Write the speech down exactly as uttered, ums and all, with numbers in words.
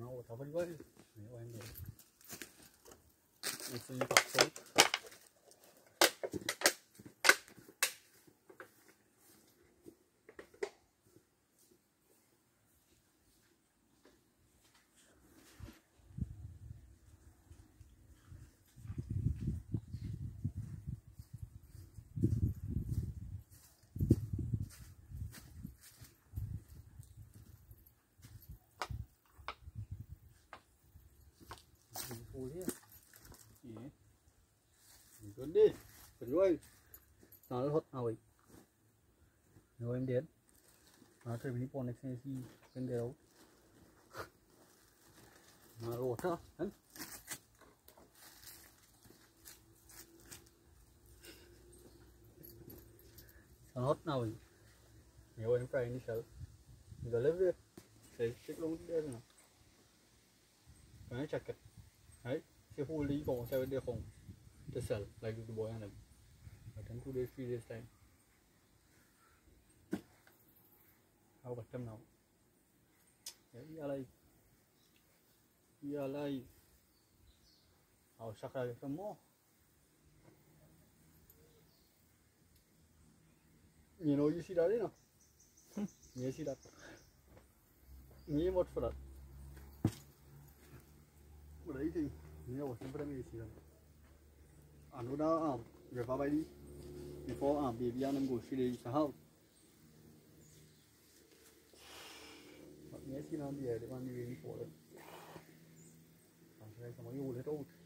nào thảo vẫn vậy nếu em để mình suy tập số Cuốn đi, cuốn luôn, nó hot rồi, rồi em đến, nó chơi với con này xem gì, bên đều, nó lột đó, hả? Nó hot rồi, nhiều em phải đi sợ, giờ lấy việc, để xích luôn đi nào, cái chặt kịch, đấy, cái phu lý còn sao đi không? To sell like the boy and him. But in two days, three days time. How about them now? Yeah, like, yeah, like, I'll suck out some more. You know, you see that, you know? You see that? Me, what for that? What do you think? Yeah, what's the problem? You see that? I know that, um, you're probably before, um, baby, and I'm going to see the house. But yes, you know, the other one, you really for it. I'm saying, some of you will hit out.